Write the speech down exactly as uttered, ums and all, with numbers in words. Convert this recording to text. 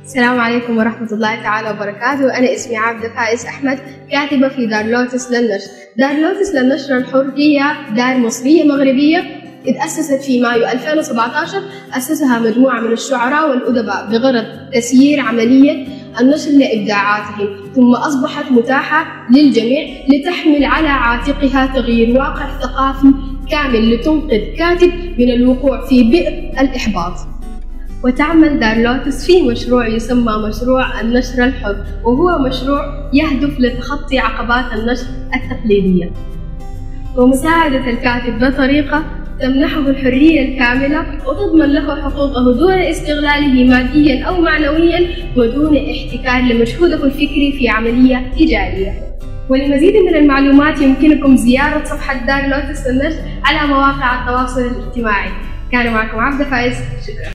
السلام عليكم ورحمة الله تعالى وبركاته. أنا اسمي عبدة فائز أحمد، كاتبة في دار لوتس للنشر. دار لوتس للنشر الحر هي دار مصرية مغربية اتأسست في مايو ألفين وسبعة عشر. أسسها مجموعة من الشعراء والأدباء بغرض تسيير عملية النشر لإبداعاتهم، ثم أصبحت متاحة للجميع لتحمل على عاتقها تغيير واقع ثقافي كامل لتنقذ كاتب من الوقوع في بئر الإحباط. وتعمل دار لوتس في مشروع يسمى مشروع النشر الحر، وهو مشروع يهدف لتخطي عقبات النشر التقليدية ومساعدة الكاتب بطريقة تمنحه الحرية الكاملة وتضمن له حقوقه دون استغلاله ماديا أو معنويا ودون احتكار لمجهوده الفكري في عملية تجارية. ولمزيد من المعلومات يمكنكم زيارة صفحة دار لوتس للنشر على مواقع التواصل الاجتماعي. كان معكم عبدة فائز، شكرا.